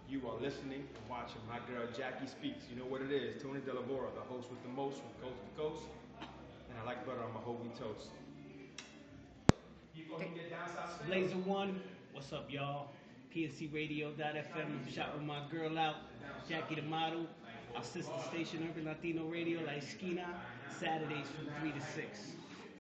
You are listening and watching my girl Jackie Speaks. You know what it is. Tony Delavora, the host with the most from coast to coast. And I like butter on my whole wheat toast. Blazer One, what's up, y'all? PNCRadio.fm. I'm shot with my girl out, Jackie the model. Our sister station, Urban Latino Radio, La Esquina, Saturdays from 3 to 6.